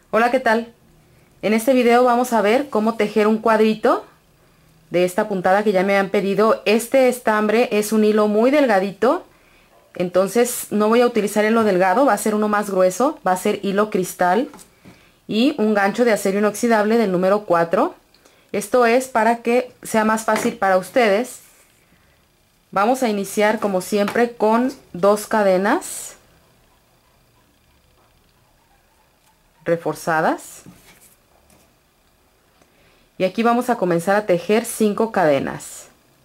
Hola, ¿qué tal? En este video vamos a ver cómo tejer un cuadrito de esta puntada que ya me han pedido. Este estambre es un hilo muy delgadito, entonces no voy a utilizar hilo delgado, va a ser uno más grueso, va a ser hilo cristal y un gancho de acero inoxidable del número 4. Esto es para que sea más fácil para ustedes. Vamos a iniciar como siempre con 2 cadenas reforzadas. Y aquí vamos a comenzar a tejer 5 cadenas.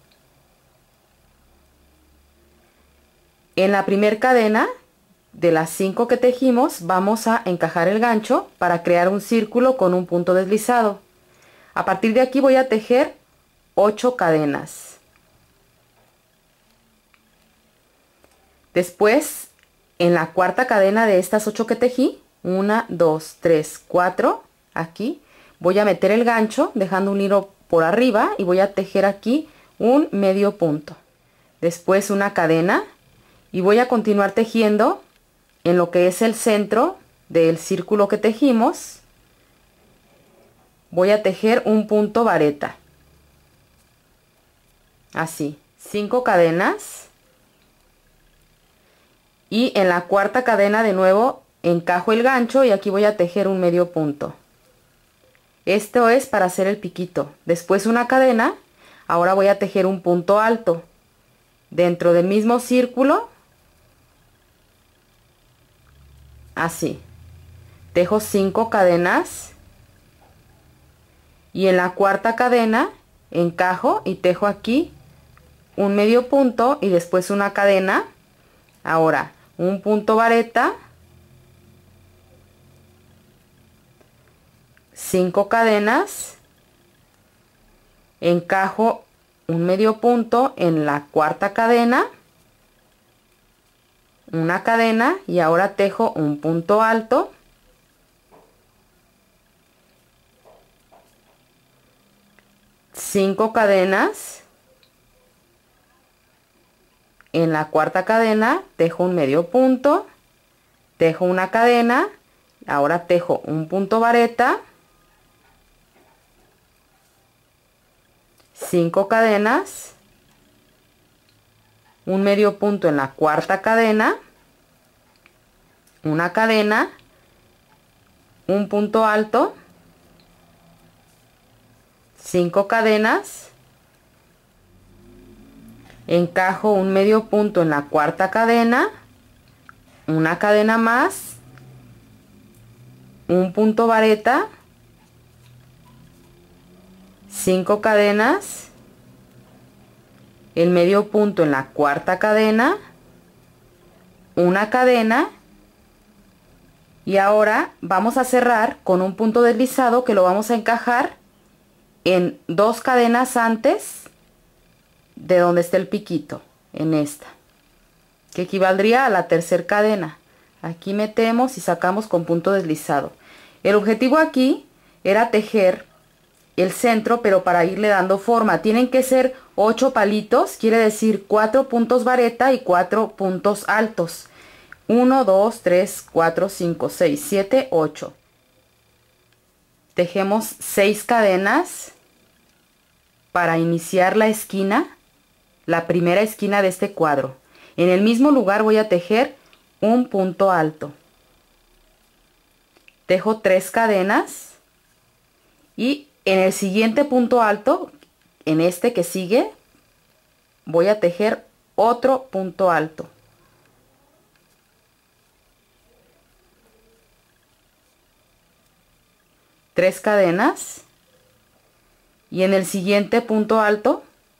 En la primera cadena de las 5 que tejimos vamos a encajar el gancho para crear un círculo con un punto deslizado. A partir de aquí voy a tejer 8 cadenas. Después, en la cuarta cadena de estas 8 que tejí, 1, 2, 3, 4, aquí voy a meter el gancho dejando un hilo por arriba y voy a tejer aquí un medio punto. Después una cadena y voy a continuar tejiendo en lo que es el centro del círculo que tejimos. Voy a tejer un punto vareta. Así, 5 cadenas. Y en la cuarta cadena de nuevo encajo el gancho y aquí voy a tejer un medio punto. Esto es para hacer el piquito. Después una cadena. Ahora voy a tejer un punto alto dentro del mismo círculo. Así, tejo 5 cadenas y en la cuarta cadena encajo y tejo aquí un medio punto y después una cadena. Ahora un punto vareta, 5 cadenas, encajo un medio punto en la cuarta cadena, una cadena y ahora tejo un punto alto, cinco cadenas, en la cuarta cadena tejo un medio punto, tejo una cadena, ahora tejo un punto vareta, 5 cadenas, un medio punto en la cuarta cadena, una cadena, un punto alto, 5 cadenas, encajo un medio punto en la cuarta cadena, una cadena más, un punto vareta, 5 cadenas, el medio punto en la cuarta cadena, una cadena y ahora vamos a cerrar con un punto deslizado que lo vamos a encajar en 2 cadenas antes de donde esté el piquito, en esta, que equivaldría a la tercera cadena. Aquí metemos y sacamos con punto deslizado. El objetivo aquí era tejer el centro, pero para irle dando forma. Tienen que ser 8 palitos, quiere decir 4 puntos vareta y 4 puntos altos. 1, 2, 3, 4, 5, 6, 7, 8. Tejemos 6 cadenas para iniciar la esquina, la primera esquina de este cuadro. En el mismo lugar voy a tejer un punto alto. Tejo 3 cadenas y en el siguiente punto alto, en este que sigue, voy a tejer otro punto alto. Tres cadenas y en el siguiente punto alto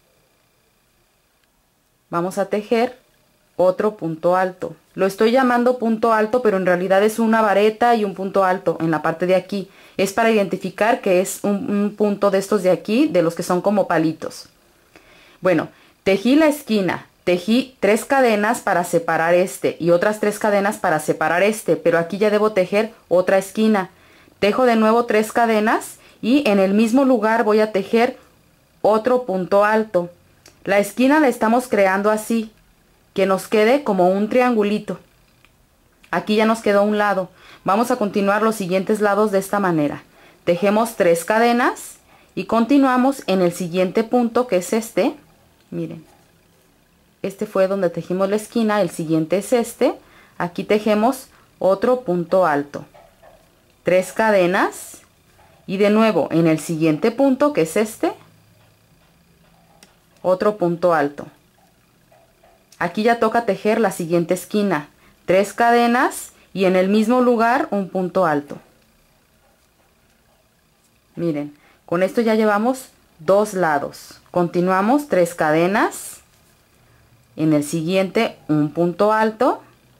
vamos a tejer otro punto alto. Lo estoy llamando punto alto, pero en realidad es una vareta y un punto alto en la parte de aquí. Es para identificar que es un punto de estos de aquí, de los que son como palitos. Bueno, tejí la esquina, tejí 3 cadenas para separar este y otras 3 cadenas para separar este, pero aquí ya debo tejer otra esquina. Tejo de nuevo 3 cadenas y en el mismo lugar voy a tejer otro punto alto. La esquina la estamos creando así, que nos quede como un triangulito. Aquí ya nos quedó un lado. Vamos a continuar los siguientes lados de esta manera. Tejemos 3 cadenas y continuamos en el siguiente punto, que es este. Miren, este fue donde tejimos la esquina, el siguiente es este. Aquí tejemos otro punto alto, 3 cadenas y de nuevo en el siguiente punto, que es este, otro punto alto. Aquí ya toca tejer la siguiente esquina, 3 cadenas y en el mismo lugar un punto alto. Miren, con esto ya llevamos 2 lados. Continuamos 3 cadenas, en el siguiente un punto alto,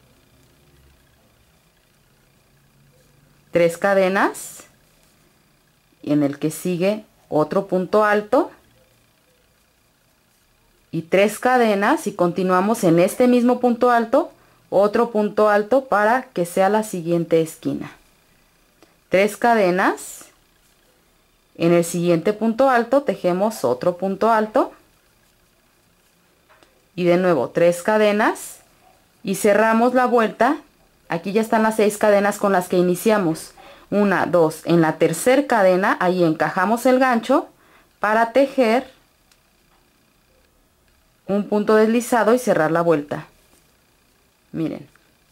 3 cadenas y en el que sigue otro punto alto y 3 cadenas y continuamos en este mismo punto alto, otro punto alto para que sea la siguiente esquina. 3 cadenas, en el siguiente punto alto tejemos otro punto alto y de nuevo 3 cadenas y cerramos la vuelta. Aquí ya están las 6 cadenas con las que iniciamos. 1, 2, en la tercera cadena ahí encajamos el gancho para tejer un punto deslizado y cerrar la vuelta. Miren,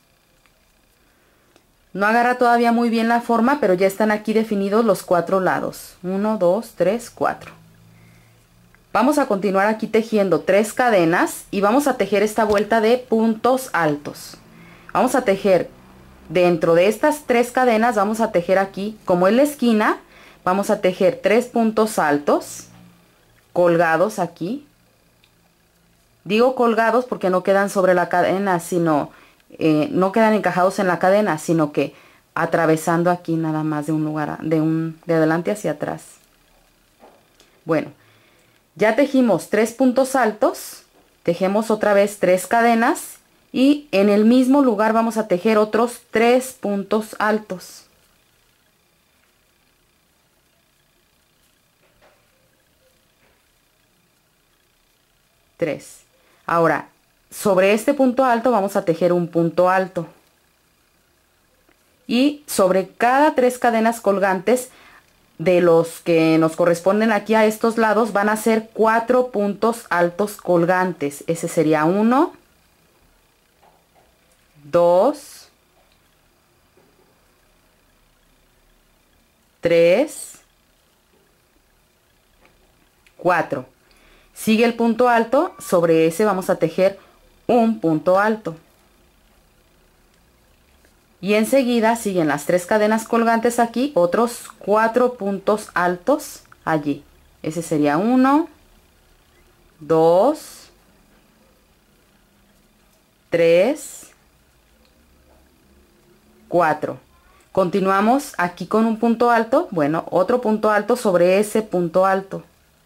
no agarra todavía muy bien la forma, pero ya están aquí definidos los 4 lados. 1, 2, 3, 4. Vamos a continuar aquí tejiendo 3 cadenas y vamos a tejer esta vuelta de puntos altos. Vamos a tejer dentro de estas 3 cadenas, vamos a tejer aquí, como en la esquina, vamos a tejer 3 puntos altos colgados aquí. Digo colgados porque no quedan sobre la cadena, sino no quedan encajados en la cadena, sino que atravesando aquí nada más de un lugar, de adelante hacia atrás. Bueno, ya tejimos 3 puntos altos, tejemos otra vez 3 cadenas y en el mismo lugar vamos a tejer otros 3 puntos altos. 3. Ahora, sobre este punto alto vamos a tejer un punto alto. Y sobre cada 3 cadenas colgantes de los que nos corresponden aquí a estos lados van a ser 4 puntos altos colgantes. Ese sería 1, 2, 3, 4. Sigue el punto alto, sobre ese vamos a tejer un punto alto. Y enseguida siguen las 3 cadenas colgantes aquí, otros 4 puntos altos allí. Ese sería 1, 2, 3, 4. Continuamos aquí con un punto alto, bueno, otro punto alto sobre ese punto alto.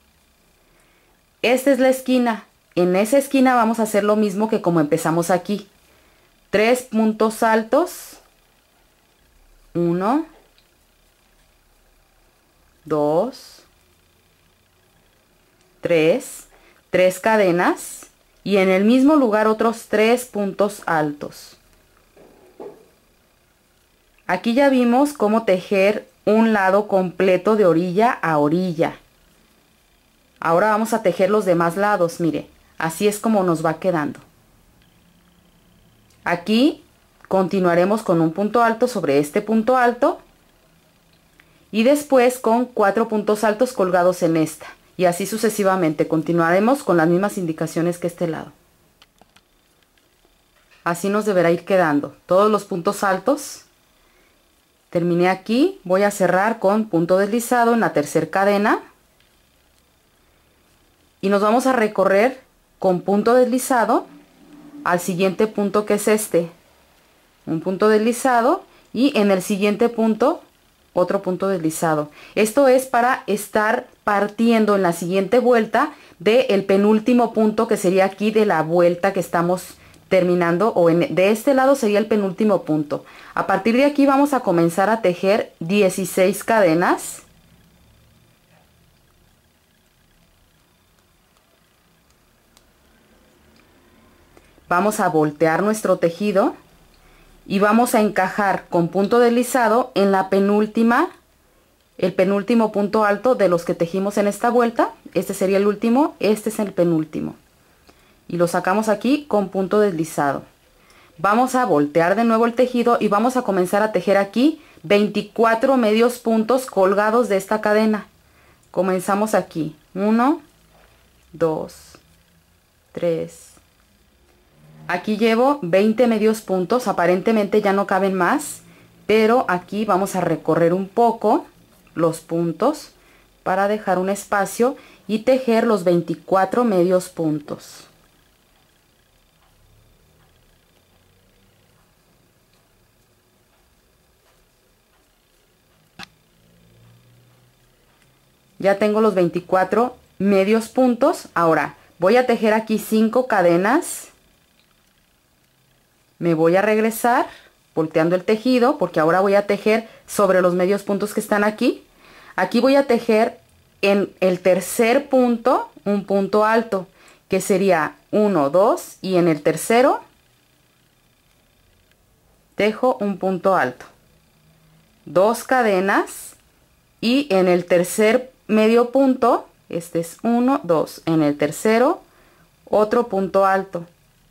Esta es la esquina. En esa esquina vamos a hacer lo mismo que como empezamos aquí. 3 puntos altos. 1, 2, 3. 3 cadenas. Y en el mismo lugar otros 3 puntos altos. Aquí ya vimos cómo tejer un lado completo de orilla a orilla. Ahora vamos a tejer los demás lados, mire, así es como nos va quedando. Aquí continuaremos con un punto alto sobre este punto alto y después con 4 puntos altos colgados en esta y así sucesivamente. Continuaremos con las mismas indicaciones que este lado. Así nos deberá ir quedando todos los puntos altos. Terminé aquí, voy a cerrar con punto deslizado en la tercera cadena. Y nos vamos a recorrer con punto deslizado al siguiente punto, que es este. Un punto deslizado y en el siguiente punto otro punto deslizado. Esto es para estar partiendo en la siguiente vuelta del penúltimo punto, que sería aquí de la vuelta que estamos terminando, o de este lado sería el penúltimo punto. A partir de aquí vamos a comenzar a tejer 16 cadenas. Vamos a voltear nuestro tejido y vamos a encajar con punto deslizado en la penúltima, el penúltimo punto alto de los que tejimos en esta vuelta. Este sería el último, este es el penúltimo, y lo sacamos aquí con punto deslizado. Vamos a voltear de nuevo el tejido y vamos a comenzar a tejer aquí 24 medios puntos colgados de esta cadena. Comenzamos aquí, 1, 2, 3. Aquí llevo 20 medios puntos, aparentemente ya no caben más, pero aquí vamos a recorrer un poco los puntos para dejar un espacio y tejer los 24 medios puntos. Ya tengo los 24 medios puntos. Ahora voy a tejer aquí 5 cadenas. Me voy a regresar volteando el tejido porque ahora voy a tejer sobre los medios puntos que están aquí. Aquí voy a tejer en el tercer punto un punto alto, que sería 1, 2, y en el tercero tejo un punto alto, 2 cadenas, y en el tercer medio punto, este es 1, 2, en el tercero otro punto alto,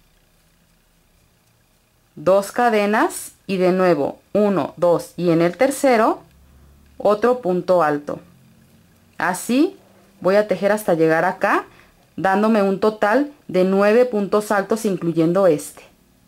2 cadenas, y de nuevo 1, 2, y en el tercero otro punto alto. Así voy a tejer hasta llegar acá, dándome un total de 9 puntos altos incluyendo este.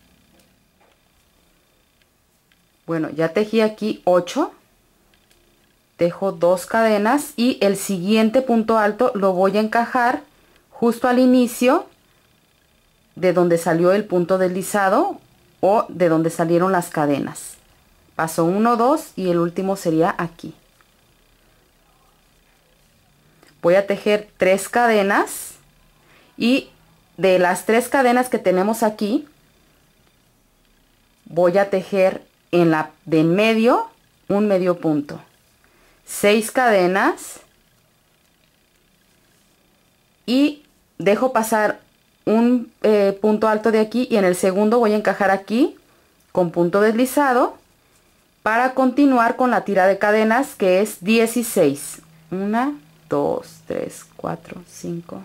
Bueno, ya tejí aquí 8. Tejo 2 cadenas y el siguiente punto alto lo voy a encajar justo al inicio de donde salió el punto deslizado o de donde salieron las cadenas. Paso 1, 2 y el último sería aquí. Voy a tejer 3 cadenas y de las 3 cadenas que tenemos aquí voy a tejer en la de en medio un medio punto, 6 cadenas, y dejo pasar un punto alto de aquí, y en el segundo voy a encajar aquí con punto deslizado para continuar con la tira de cadenas, que es 16. 1, 2, 3, 4, 5.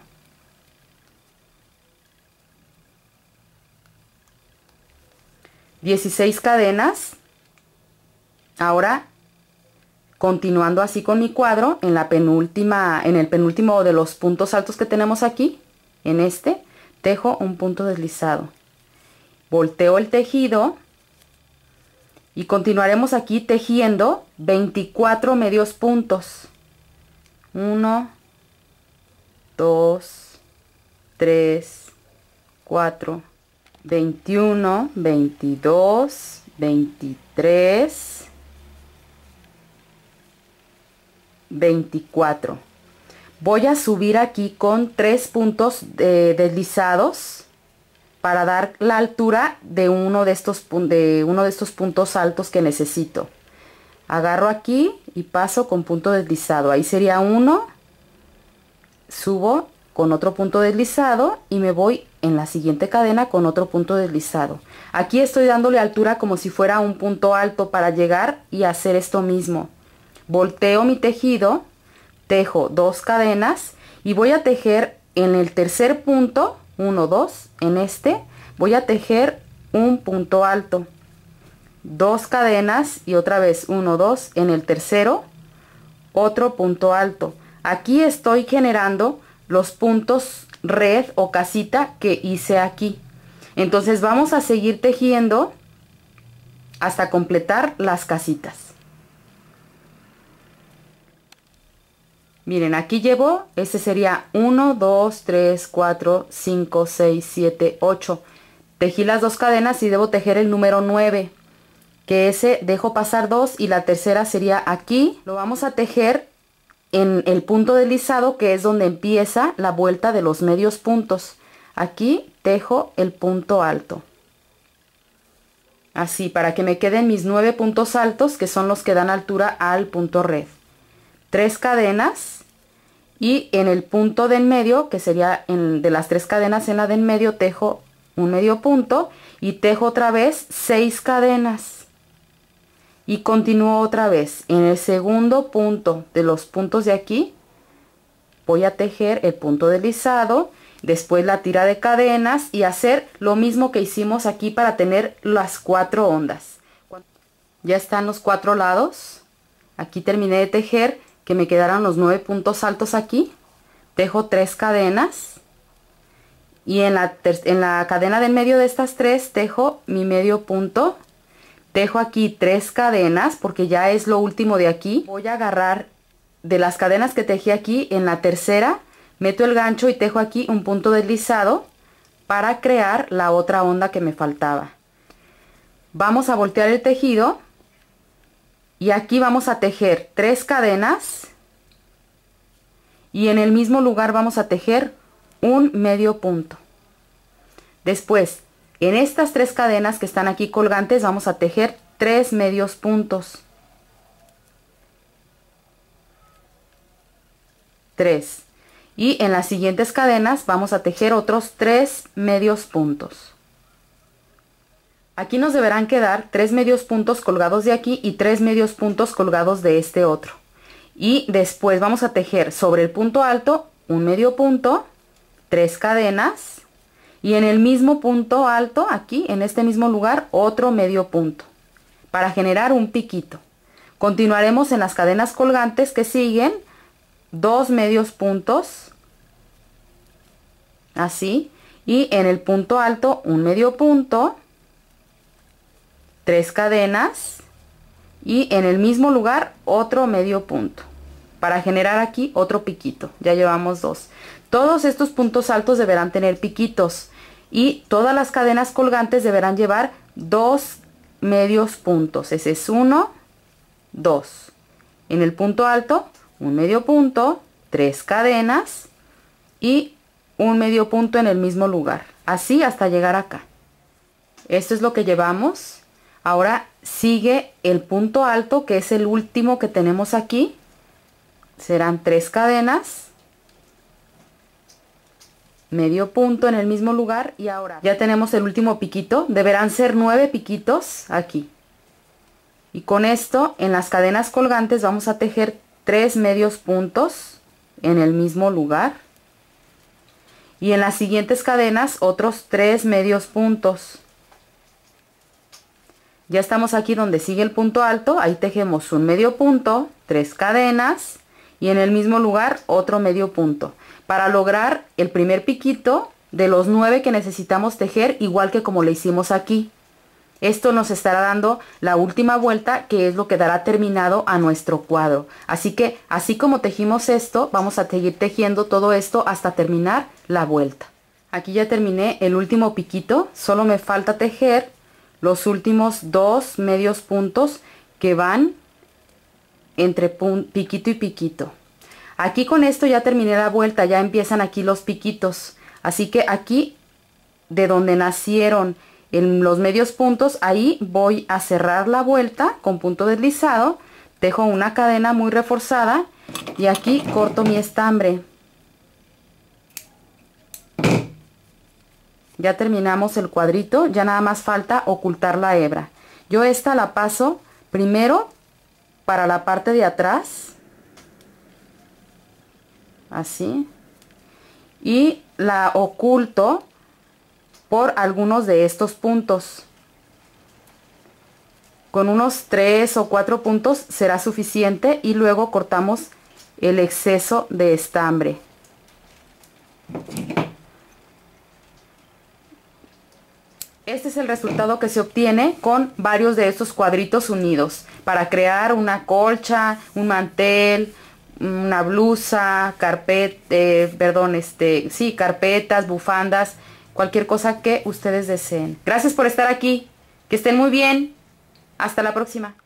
...16 cadenas. Ahora, continuando así con mi cuadro, en la penúltima, en el penúltimo de los puntos altos que tenemos aquí, en este, tejo un punto deslizado. Volteo el tejido y continuaremos aquí tejiendo 24 medios puntos. 1, 2, 3, 4, 21, 22, 23, 24. Voy a subir aquí con 3 puntos deslizados para dar la altura de uno de estos puntos altos que necesito. Agarro aquí y paso con punto deslizado. Ahí sería 1. Subo con otro punto deslizado y me voy en la siguiente cadena con otro punto deslizado. Aquí estoy dándole altura como si fuera un punto alto para llegar y hacer esto mismo. Volteo mi tejido, tejo 2 cadenas y voy a tejer en el tercer punto, 1, 2, en este voy a tejer un punto alto, 2 cadenas y otra vez 1, 2, en el tercero otro punto alto. Aquí estoy generando los puntos red o casita que hice aquí. Entonces vamos a seguir tejiendo hasta completar las casitas. Miren, aquí llevo, ese sería 1, 2, 3, 4, 5, 6, 7, 8. Tejí las 2 cadenas y debo tejer el número 9, que ese dejo pasar 2 y la tercera sería aquí. Lo vamos a tejer en el punto deslizado, que es donde empieza la vuelta de los medios puntos. Aquí tejo el punto alto. Así, para que me queden mis 9 puntos altos, que son los que dan altura al punto red. 3 cadenas y en el punto de en medio, que sería de las 3 cadenas en la de en medio, tejo un medio punto y tejo otra vez 6 cadenas y continúo otra vez en el segundo punto de los puntos de aquí. Voy a tejer el punto deslizado, después la tira de cadenas y hacer lo mismo que hicimos aquí para tener las 4 ondas. Ya están los 4 lados. Aquí terminé de tejer, que me quedaron los 9 puntos altos aquí. Tejo 3 cadenas y en la cadena del medio de estas 3 tejo mi medio punto. Tejo aquí 3 cadenas porque ya es lo último de aquí. Voy a agarrar de las cadenas que tejí aquí, en la tercera meto el gancho y tejo aquí un punto deslizado para crear la otra onda que me faltaba. Vamos a voltear el tejido y aquí vamos a tejer 3 cadenas y en el mismo lugar vamos a tejer un medio punto. Después, en estas 3 cadenas que están aquí colgantes vamos a tejer 3 medios puntos. 3. Y en las siguientes cadenas vamos a tejer otros 3 medios puntos. Aquí nos deberán quedar 3 medios puntos colgados de aquí y 3 medios puntos colgados de este otro. Y después vamos a tejer sobre el punto alto un medio punto, 3 cadenas y en el mismo punto alto, aquí en este mismo lugar, otro medio punto para generar un piquito. Continuaremos en las cadenas colgantes que siguen 2 medios puntos, así, y en el punto alto un medio punto, 3 cadenas y en el mismo lugar otro medio punto para generar aquí otro piquito. Ya llevamos 2. Todos estos puntos altos deberán tener piquitos y todas las cadenas colgantes deberán llevar 2 medios puntos. Ese es 1, 2. En el punto alto un medio punto, 3 cadenas y un medio punto en el mismo lugar, así hasta llegar acá. Esto es lo que llevamos. Ahora sigue el punto alto, que es el último que tenemos aquí. Serán 3 cadenas, medio punto en el mismo lugar y ahora ya tenemos el último piquito. Deberán ser 9 piquitos aquí. Y con esto en las cadenas colgantes vamos a tejer 3 medios puntos en el mismo lugar y en las siguientes cadenas otros 3 medios puntos. Ya estamos aquí donde sigue el punto alto, ahí tejemos un medio punto, 3 cadenas y en el mismo lugar otro medio punto para lograr el primer piquito de los 9 que necesitamos tejer, igual que como le hicimos aquí. Esto nos estará dando la última vuelta, que es lo que dará terminado a nuestro cuadro. Así que, así como tejimos esto, vamos a seguir tejiendo todo esto hasta terminar la vuelta. Aquí ya terminé el último piquito, solo me falta tejer los últimos 2 medios puntos que van entre piquito y piquito. Aquí con esto ya terminé la vuelta, ya empiezan aquí los piquitos. Así que aquí, de donde nacieron en los medios puntos, ahí voy a cerrar la vuelta con punto deslizado, tejo una cadena muy reforzada y aquí corto mi estambre. Ya terminamos el cuadrito, ya nada más falta ocultar la hebra. Yo esta la paso primero para la parte de atrás, así, y la oculto por algunos de estos puntos. Con unos 3 o 4 puntos será suficiente y luego cortamos el exceso de estambre. Este es el resultado que se obtiene con varios de estos cuadritos unidos para crear una colcha, un mantel, una blusa, carpetas, bufandas, cualquier cosa que ustedes deseen. Gracias por estar aquí. Que estén muy bien. Hasta la próxima.